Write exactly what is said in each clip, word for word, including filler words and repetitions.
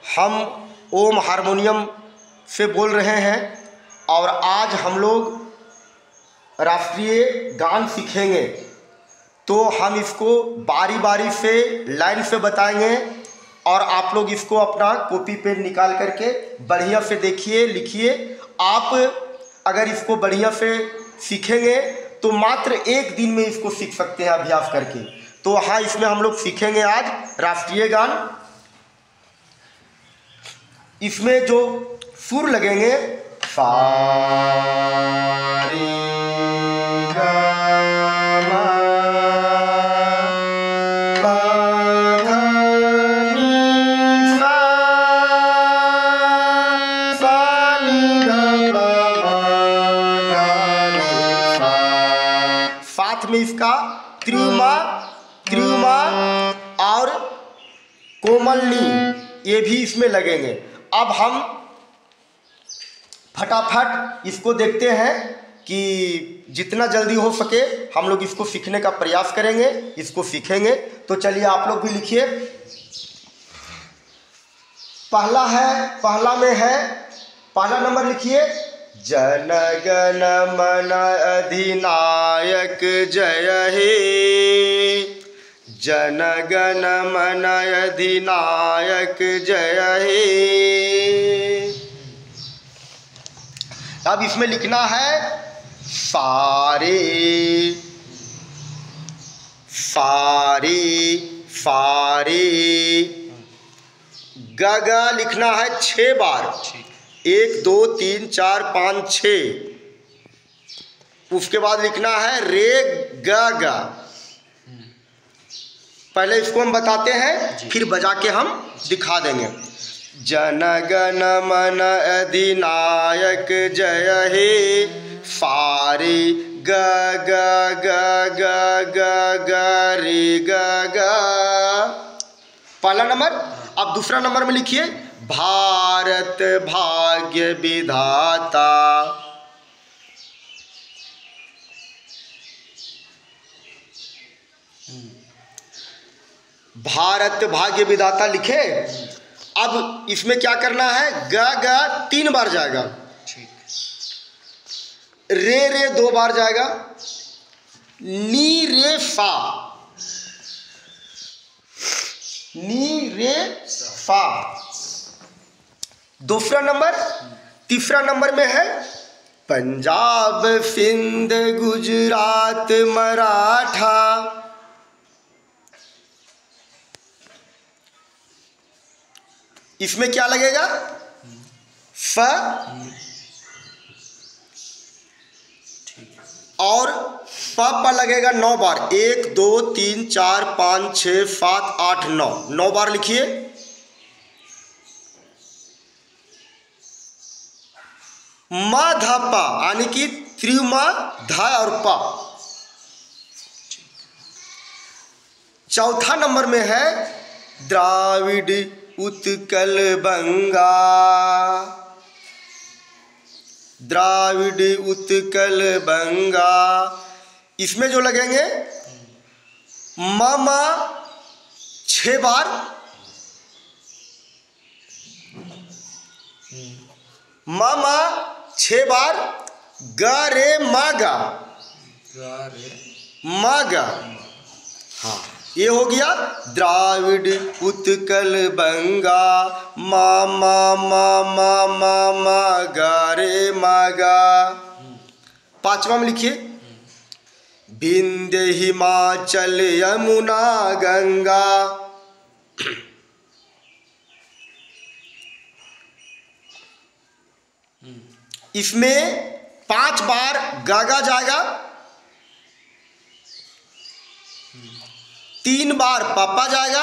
हम ओम हारमोनियम से बोल रहे हैं और आज हम लोग राष्ट्रीय गान सीखेंगे। तो हम इसको बारी बारी से लाइन से बताएंगे और आप लोग इसको अपना कॉपी पेन निकाल करके बढ़िया से देखिए, लिखिए। आप अगर इसको बढ़िया से सीखेंगे तो मात्र एक दिन में इसको सीख सकते हैं अभ्यास करके। तो हाँ, इसमें हम लोग सीखेंगे आज राष्ट्रीय गान। इसमें जो सुर लगेंगे सा रे गा मा पा धा नी सा सा नी धा पा मा गा रे सा। साथ में इसका त्रिमा त्रिमा और कोमलनी ये भी इसमें लगेंगे। अब हम फटाफट इसको देखते हैं कि जितना जल्दी हो सके हम लोग इसको सीखने का प्रयास करेंगे, इसको सीखेंगे। तो चलिए आप लोग भी लिखिए। पहला है, पहला में है, पहला नंबर लिखिए। जन गण मन अधिनायक जय हे, जन गण मन अधिनायक जय हे। अब इसमें लिखना है सारे सारे सारे। ग ग लिखना है छह बार, एक दो तीन चार पाँच छः। उसके बाद लिखना है रे ग ग। पहले इसको हम बताते हैं, फिर बजा के हम दिखा देंगे। जन गण मन अधिनायक जय हे, सारे ग ग ग ग ग ग रे ग ग। पहला नंबर। अब दूसरा नंबर में लिखिए भारत भाग्य विधाता। भारत भाग्य विधाता लिखे। अब इसमें क्या करना है, ग ग तीन बार जाएगा, रे रे दो बार जाएगा, नी रे फा, नी रे फा। दूसरा नंबर। तीसरा नंबर में है पंजाब सिंध गुजरात मराठा। इसमें क्या लगेगा, फ और प पर लगेगा नौ बार, एक दो तीन चार पाँच छः सात आठ नौ, नौ बार लिखिए। म ध प यानी कि त्रिमा ध और प। चौथा नंबर में है द्राविड उत्कल बंगा, द्राविड उत्कल बंगा। इसमें जो लगेंगे मामा छह बार, मामा छह बार, ग रे मा गा, मा गा। हाँ, ये हो गया द्राविड उत्कल बंगा, मा मा मा मा मा मा गा रे मा गा। पांचवा में लिखिए विंध्य हिमाचल यमुना गंगा। इसमें पांच बार गागा जाएगा, तीन बार पापा जाएगा,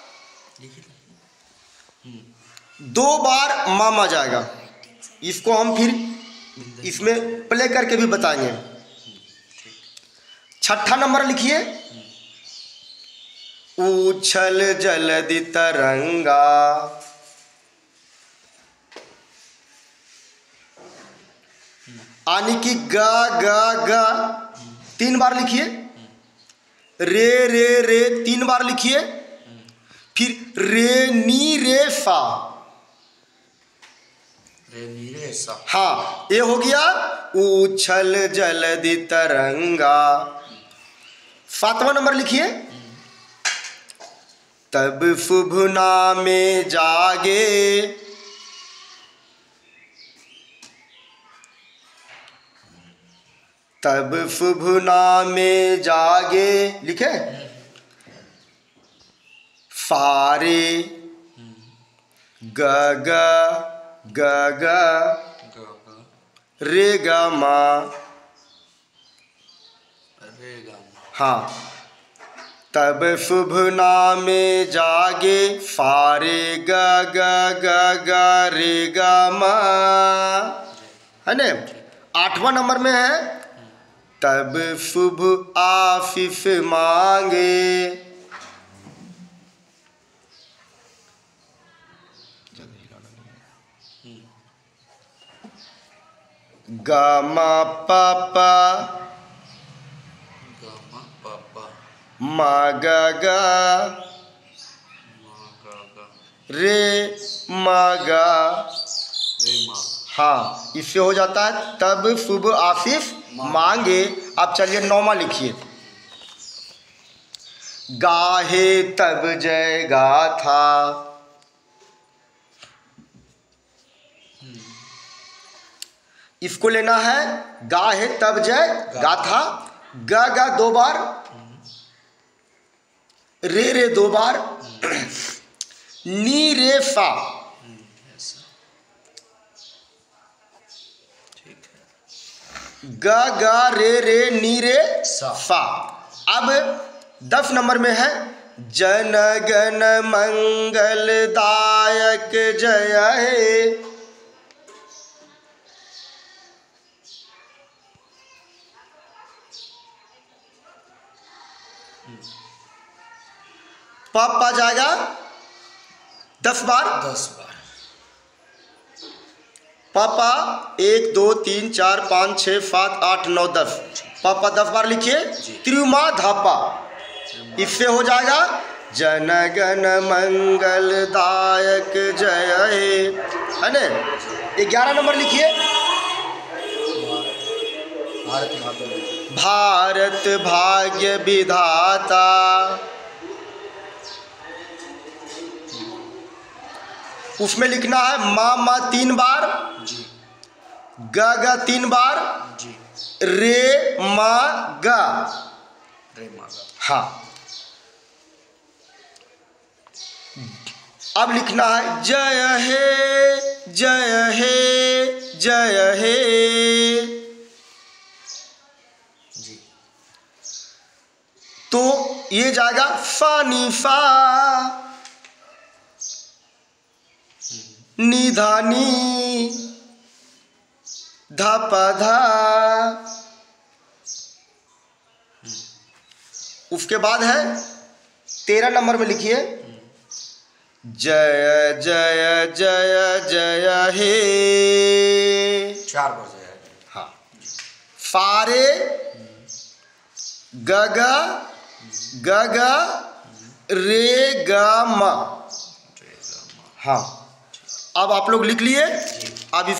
दो बार मामा जाएगा। इसको हम फिर इसमें प्ले करके भी बताएंगे। छठा नंबर लिखिए उछल जलधि तरंगा। यानी कि ग ग ग तीन बार लिखिए, रे रे रे तीन बार लिखिए, फिर रे नी रे सा रे नी रे सा। हाँ, ये हो गया उछल जलधि तरंगा। सातवां नंबर लिखिए, तब फुभुना में जागे, तब फुभुना में जागे, लिखे फारे ग ग ग ग रे ग मा। रे गा मा। हाँ, तब फुभुना में जागे फारे ग ग ग ग रे ग मा, है न। आठवां नंबर में है, तब शुभ आफिफ मांगे, ग म प प गा मा पा पा म ग ग मा गा गा रे म ग। रे मा। हाँ, इससे हो जाता है तब शुभ आशीष मांगे। अब चलिए नौमा लिखिए, गाहे तब जय गाथा, इसको लेना है गाहे तब जय गाथा। ग ग दो बार, रे रे दो बार, नी रे सा। ग ग रे रे नी रे सा। अब दस नंबर में है, जन गण मंगलदायक जय हे, पापा जाएगा दस बार। दस बार। पापा एक दो तीन चार पाँच छः सात आठ नौ दस, पापा दस बार लिखिए। त्रिमा धापा, इससे हो जाएगा जन गण मंगलदायक जय हे, है न। ग्यारह नंबर लिखिए, भारत भाग्य, भारत भाग्य विधाता, उसमें लिखना है मा मा तीन बार, जी ग ग तीन बार, जी रे मा ग। रे मा गा। हाँ, अब लिखना है जय हे जय हे जय हे, जी। तो ये जाएगा फा नी फा, निधानी धा पा धा। उसके बाद है तेरह नंबर में लिखिए, जय जय जय जय हे। चार बार जय। हाँ, फारे ग ग ग ग रे ग म। हाँ, अब आप लोग लिख लिए। अब